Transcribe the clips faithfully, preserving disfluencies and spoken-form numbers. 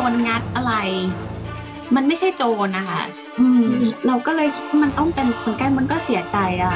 รงัดอะไรมันไม่ใช่โจรนะคะอืมเราก็เลยคิดว่ามันต้องเป็นคนใกล้มันก็เสียใจอะ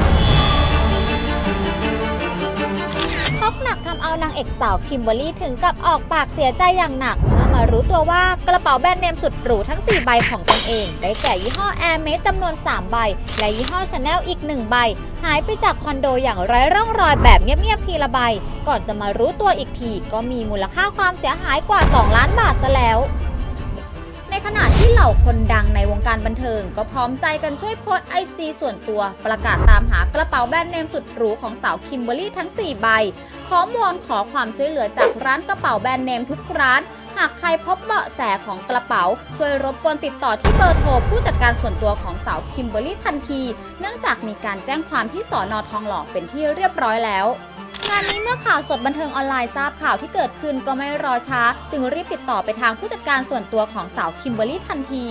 ช็อกหนักทำเอานางเอกสาวคิมเบอรรี่ถึงกับออกปากเสียใจอย่างหนักเมื่อมารู้ตัวว่ากระเป๋าแบรนด์เนมสุดหรูทั้งสี่ใบของตนเองได้แก่ยี่ห้อ Hermes จำนวนสามใบและยี่ห้อ Chanel อีกหนึ่งใบหายไปจากคอนโดอย่างไร้ร่องรอยแบบเงียบๆทีละใบก่อนจะมารู้ตัวอีกทีก็มีมูลค่าความเสียหายกว่าสองล้านบาทซะแล้วในขณะที่เหล่าคนดังในวงการบันเทิงก็พร้อมใจกันช่วยโพสต์ไอจีส่วนตัวประกาศตามหากระเป๋าแบรนด์เนมสุดหรูของสาวคิมเบอรรี่ทั้งสี่ใบพร้อมวอนขอความช่วยเหลือจากร้านกระเป๋าแบรนด์เนมทุกร้านหากใครพบเบาะแสของกระเป๋าช่วยรบกวนติดต่อที่เบอร์โทรผู้จัดการส่วนตัวของสาวคิมเบอรรี่ทันทีเนื่องจากมีการแจ้งความที่สน.ทองหล่อเป็นที่เรียบร้อยแล้วงานนี้เมื่อข่าวสดบันเทิงออนไลน์ทราบข่าวที่เกิดขึ้นก็ไม่รอช้าจึงรีบติดต่อไปทางผู้จัดการส่วนตัวของสาวคิมเบอรรี่ทันที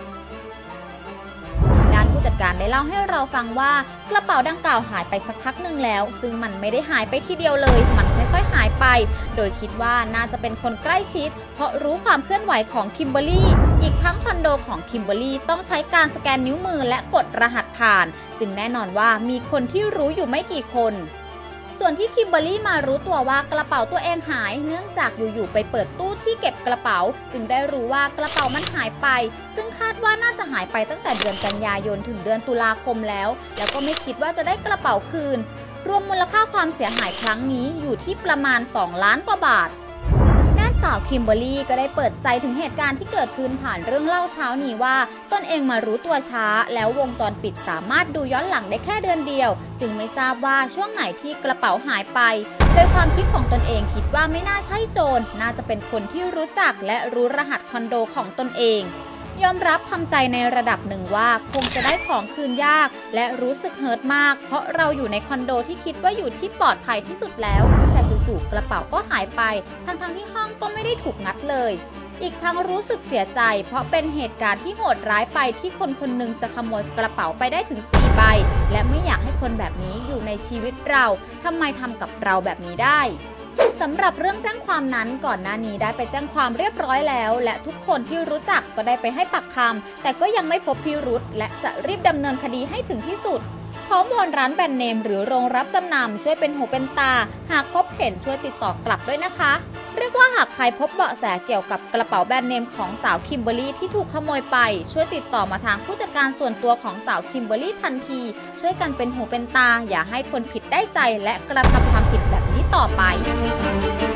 ด้านผู้จัดการได้เล่าให้เราฟังว่ากระเป๋าดังกล่าวหายไปสักพักหนึ่งแล้วซึ่งมันไม่ได้หายไปทีเดียวเลยมันค่อยๆหายไปโดยคิดว่าน่าจะเป็นคนใกล้ชิดเพราะรู้ความเคลื่อนไหวของคิมเบอรรี่อีกทั้งคอนโดของคิมเบอรรี่ต้องใช้การสแกนนิ้วมือและกดรหัสผ่านจึงแน่นอนว่ามีคนที่รู้อยู่ไม่กี่คนส่วนที่คิมเบอรรี่มารู้ตัวว่ากระเป๋าตัวเองหายเนื่องจากอยู่ๆไปเปิดตู้ที่เก็บกระเป๋าจึงได้รู้ว่ากระเป๋ามันหายไปซึ่งคาดว่าน่าจะหายไปตั้งแต่เดือนกันยายนถึงเดือนตุลาคมแล้วแล้วก็ไม่คิดว่าจะได้กระเป๋าคืนรวมมูลค่าความเสียหายครั้งนี้อยู่ที่ประมาณสองล้านกว่าบาทด้านสาวคิมเบอรรี่ก็ได้เปิดใจถึงเหตุการณ์ที่เกิดขึ้นผ่านเรื่องเล่าเช้านี้ว่าตนเองมารู้ตัวช้าแล้ววงจรปิดสามารถดูย้อนหลังได้แค่เดือนเดียวจึงไม่ทราบว่าช่วงไหนที่กระเป๋าหายไปโดยความคิดของตนเองคิดว่าไม่น่าใช่โจรน่าจะเป็นคนที่รู้จักและรู้รหัสคอนโดของตนเองยอมรับทำใจในระดับหนึ่งว่าคงจะได้ของคืนยากและรู้สึกเฮิร์ตมากเพราะเราอยู่ในคอนโดที่คิดว่าอยู่ที่ปลอดภัยที่สุดแล้วแต่จู่ๆกระเป๋าก็หายไปทั้งๆที่ห้องก็ไม่ได้ถูกงัดเลยอีกทั้งรู้สึกเสียใจเพราะเป็นเหตุการณ์ที่โหดร้ายไปที่คนคนหนึ่งจะขโมยกระเป๋าไปได้ถึงสี่ใบและไม่อยากให้คนแบบนี้อยู่ในชีวิตเราทำไมทำกับเราแบบนี้ได้สำหรับเรื่องแจ้งความนั้นก่อนหน้านี้ได้ไปแจ้งความเรียบร้อยแล้วและทุกคนที่รู้จักก็ได้ไปให้ปากคำแต่ก็ยังไม่พบพิรุธและจะรีบดำเนินคดีให้ถึงที่สุดขอวอนร้านแบรนด์เนมหรือโรงรับจำนำช่วยเป็นหูเป็นตาหากพบเห็นช่วยติดต่อกลับด้วยนะคะเรียกว่าหากใครพบเบาะแสเกี่ยวกับกระเป๋าแบรนด์เนมของสาวคิมเบอรรี่ที่ถูกขโมยไปช่วยติดต่อมาทางผู้จัดการส่วนตัวของสาวคิมเบอรรี่ทันทีช่วยกันเป็นหูเป็นตาอย่าให้คนผิดได้ใจและกระทำความผิดแบบนี้ต่อไป